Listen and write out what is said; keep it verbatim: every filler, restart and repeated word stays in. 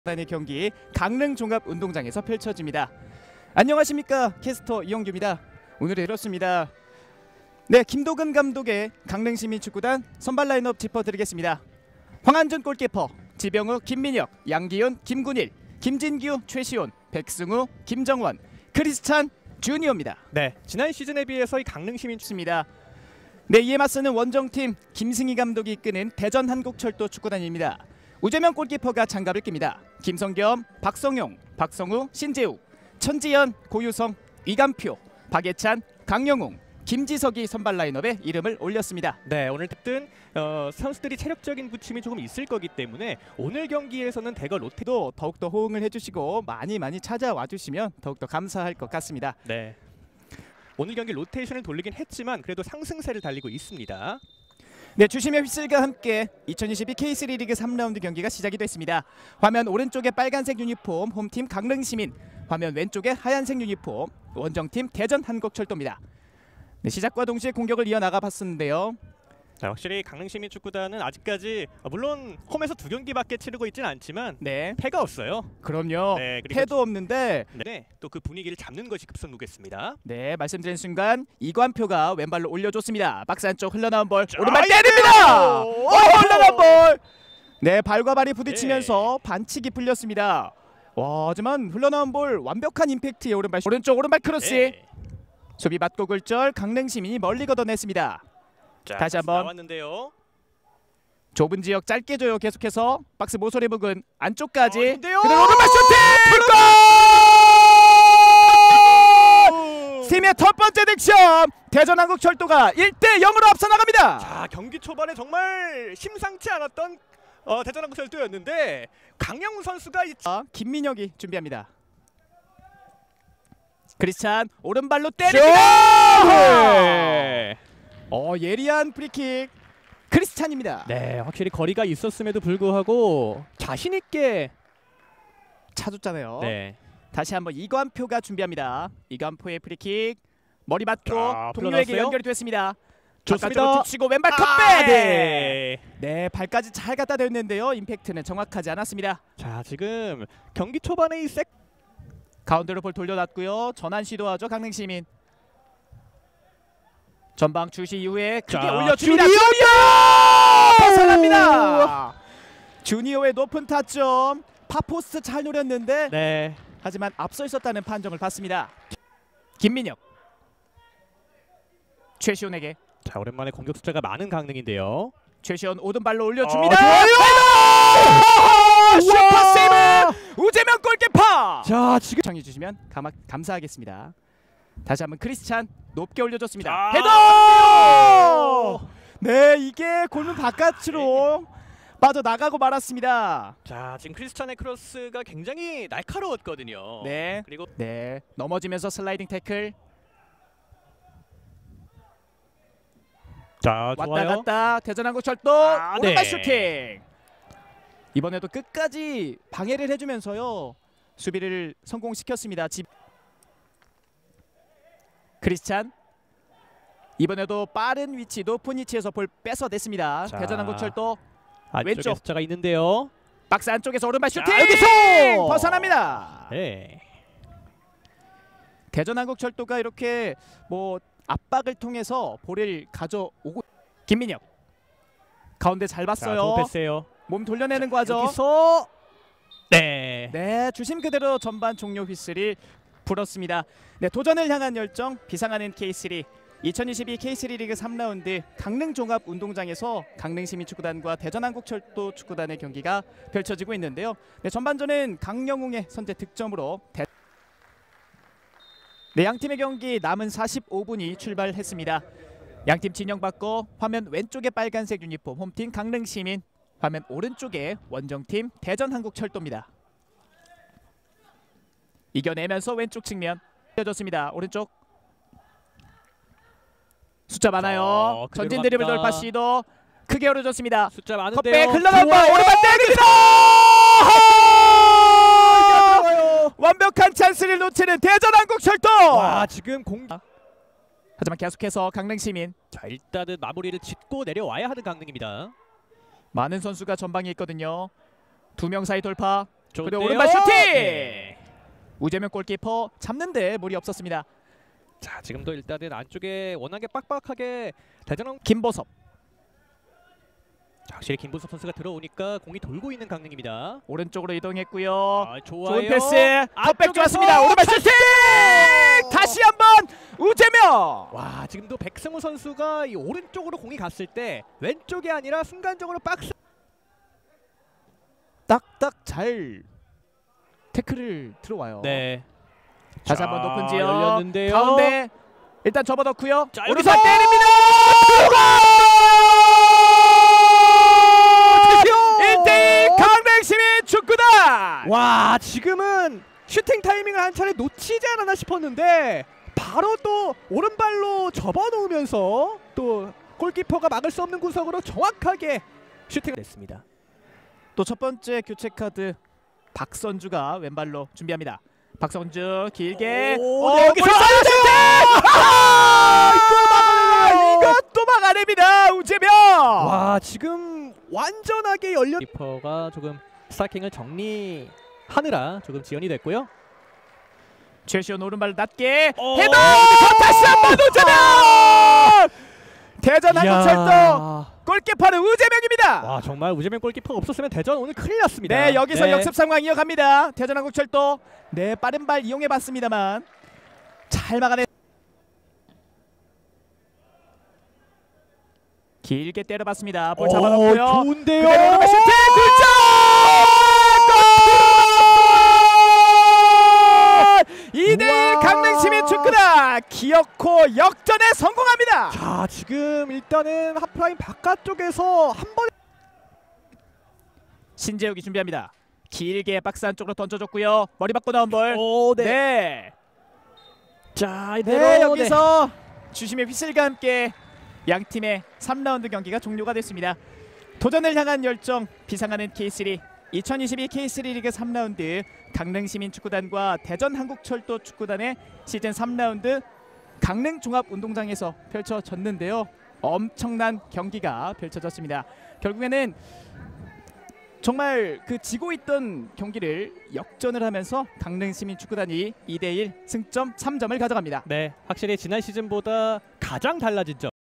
단의 경기 강릉 종합운동장에서 펼쳐집니다. 안녕하십니까, 캐스터 이영규입니다. 오늘은 이렇습니다. 네, 김도근 감독의 강릉시민축구단 선발 라인업 짚어드리겠습니다. 황한준 골키퍼, 지병우, 김민혁, 양기훈, 김군일, 김진규, 최시온, 백승우, 김정원, 크리스찬, 주니어입니다. 네, 지난 시즌에 비해서 이 강릉시민축구입니다. 네, 이에 맞서는 원정팀 김승희 감독이 이끄는 대전한국철도 축구단입니다. 우재명 골키퍼가 장갑을 낍니다. 김성겸, 박성용, 박성우, 신재우, 천지연, 고유성, 이감표, 박예찬, 강영웅, 김지석이 선발 라인업에 이름을 올렸습니다. 네, 오늘 뜬 어, 선수들이 체력적인 부침이 조금 있을 거기 때문에 오늘 경기에서는 대거 로테도 더욱더 호응을 해주시고 많이 많이 찾아와 주시면 더욱더 감사할 것 같습니다. 네, 오늘 경기 로테이션을 돌리긴 했지만 그래도 상승세를 달리고 있습니다. 네, 주심의 휘슬과 함께 이천이십이 케이쓰리 리그 삼 라운드 경기가 시작이 됐습니다. 화면 오른쪽에 빨간색 유니폼 홈팀 강릉시민, 화면 왼쪽에 하얀색 유니폼 원정팀 대전한국철도입니다. 네, 시작과 동시에 공격을 이어나가 봤었는데요. 자, 확실히 강릉시민축구단은 아직까지 물론 홈에서 두 경기밖에 치르고 있지는 않지만 네, 패가 없어요. 그럼요. 네, 패도 없는데 네, 또 그 분위기를 잡는 것이 급선무겠습니다. 네, 말씀드린 순간 이관표가 왼발로 올려줬습니다. 박스 안쪽 흘러나온 볼 자, 오른발 때립니다. 오, 흘러나온 볼. 네, 발과 발이 부딪히면서 네. 반칙이 풀렸습니다. 와, 하지만 흘러나온 볼 완벽한 임팩트의 오른발 오른쪽 오른발 크로스. 네. 수비 맞고 굴절 강릉시민이 멀리 걷어냈습니다. 자, 다시 한번 나왔는데요. 좁은 지역 짧게 줘요. 계속해서 박스 모서리 부근 안쪽까지 어, 근데요? 그대로 오른발 슈팅! 골! 팀의 첫 번째 득점! 대전한국철도가 일 대 영으로 앞서 나갑니다. 자, 경기 초반에 정말 심상치 않았던 어, 대전한국철도였는데 강영훈 선수가 이... 아, 김민혁이 준비합니다. 크리스찬 오른발로 때립니다. 네. 어, 예리한 프리킥 크리스찬입니다. 네, 확실히 거리가 있었음에도 불구하고 자신 있게 차줬잖아요. 네. 다시 한번 이관표가 준비합니다. 이관표의 프리킥 머리 맞고 자, 동료에게 풀어놨어요? 연결이 됐습니다. 좋습니다. 바깥으로 치고 왼발 컵백. 아, 네. 네, 발까지 잘 갖다 댔는데요. 임팩트는 정확하지 않았습니다. 자, 지금 경기 초반에 이 색 가운데로 볼 돌려놨고요. 전환 시도하죠, 강릉시민. 전방 주시 이후에 크게 자, 올려줍니다. 주니어! 벗어납니다. 주니어의 높은 타점. 파포스트 잘 노렸는데 네. 하지만 앞서 있었다는 판정을 받습니다. 김민혁, 최시온에게. 자, 오랜만에 공격 숫자가 많은 강릉인데요. 최시온 오른발로 올려줍니다. 어, 슈퍼 세이브 우재명 골키퍼. 자, 지금 청해 주시면 감, 감사하겠습니다. 다시 한번 크리스찬 높게 올려줬습니다. 아, 헤더! 네, 이게 골문 바깥으로 빠져나가고 말았습니다. 자, 지금 크리스찬의 크로스가 굉장히 날카로웠거든요. 네, 그리고 네, 넘어지면서 슬라이딩 태클. 자, 왔다 좋아요. 갔다 대전한국철도 아, 오른발 네. 슈팅. 이번에도 끝까지 방해를 해주면서요 수비를 성공시켰습니다. 집 크리스찬 이번에도 빠른 위치 높은 위치에서 볼 뺏어냈습니다. 자, 대전한국철도 안쪽에 왼쪽. 숫자가 있는데요. 박스 안쪽에서 오른발 자, 슈팅 여기서! 벗어납니다. 네. 대전한국철도가 이렇게 뭐 압박을 통해서 볼을 가져오고 김민혁 가운데 잘 자, 봤어요. 좋은 패스예요. 몸 돌려내는 과정. 여기서 네. 네, 주심 그대로 전반 종료 휘슬이 불었습니다. 네, 도전을 향한 열정 비상하는 케이쓰리 이천이십이 케이쓰리 리그 삼 라운드 강릉 종합 운동장에서 강릉시민축구단과 대전한국철도 축구단의 경기가 펼쳐지고 있는데요. 네, 전반전은 강영웅의 선제 득점으로 대... 네, 양팀의 경기 남은 사십오 분이 출발했습니다. 양팀 진영 바꿔 화면 왼쪽에 빨간색 유니폼 홈팀 강릉시민, 화면 오른쪽에 원정팀 대전한국철도입니다. 이겨내면서 왼쪽 측면 펴졌습니다. 오른쪽 숫자 많아요. 어, 전진 그대로 드리블 갑니다. 돌파 시도 크게 열어줬습니다. 숫자 많은데요. 컵백 흘러간 볼 오른발 때립니다. 완벽한 찬스를 놓치는 대전한국철도. 와, 지금 공 하지만 계속해서 강릉시민 자, 일단은 마무리를 짓고 내려와야 하는 강릉입니다. 많은 선수가 전방에 있거든요. 두 명 사이 돌파 그리고 오른발 슈팅! 우재명 골키퍼 잡는데 무리 없었습니다. 자, 지금도 일단은 안쪽에 워낙에 빡빡하게 대전항 김보섭. 자, 확실히 김보섭 선수가 들어오니까 공이 돌고 있는 강릉입니다. 오른쪽으로 이동했고요. 아, 좋아요. 좋은 패스. 컵백 좋았습니다. 오른발 슈팅! 다시 한번 우재명. 와, 지금도 백승우 선수가 이 오른쪽으로 공이 갔을 때 왼쪽이 아니라 순간적으로 박스 딱딱 잘 태클을 들어와요. 네. 다시 자, 한번 높은 지역 열렸는데요. 가운데 일단 접어넣고요. 자, 오른발 여기서 때립니다. 일 대 일 강릉시민 축구단. 와, 지금은 슈팅 타이밍을 한 차례 놓치지 않았나 싶었는데 바로 또 오른발로 접어놓으면서 또 골키퍼가 막을 수 없는 구석으로 정확하게 슈팅을 냈습니다. 또 첫 번째 교체 카드 박선주가 왼발로 준비합니다. 박선주 길게 오, 어, 네, 여기서 골 슈팅! 아! 이것도 막아냅니다. 우재명. 와, 지금 완전하게 열려 키퍼가 조금 스타킹을 정리하느라 조금 지연이 됐고요. 최시원 오른발 낮게 어, 헤더! 다시 한번 우재명! 대전 한국철도 골키퍼는 우재명입니다. 와, 정말 우재명 골키퍼가 없었으면 대전 오늘 큰일 났습니다. 네, 여기서 네. 역습 상황 이어갑니다. 대전 한국철도 네, 빠른 발 이용해봤습니다만 잘 막아내. 길게 때려봤습니다. 볼 오, 잡아놓고요. 좋은데요. 그대로 오른발 슈팅! 굴절! 이 대 일 강릉시민 축구단 기어코 역전에 성공합니다. 자, 지금 일단은 하프라인 바깥쪽에서 한 번 신재욱이 준비합니다. 길게 박스 안쪽으로 던져줬고요. 머리 받고 나온 볼. 오, 네. 네. 자, 이대로 네, 여기서 주심의 휘슬과 함께 양 팀의 삼 라운드 경기가 종료가 됐습니다. 도전을 향한 열정 비상하는 케이쓰리 이천이십이 케이쓰리 리그 삼 라운드 강릉시민 축구단과 대전 한국철도 축구단의 시즌 삼 라운드 강릉 종합운동장에서 펼쳐졌는데요. 엄청난 경기가 펼쳐졌습니다. 결국에는 정말 그 지고 있던 경기를 역전을 하면서 강릉시민 축구단이 이 대 일 승점 삼 점을 가져갑니다. 네, 확실히 지난 시즌보다 가장 달라진 점.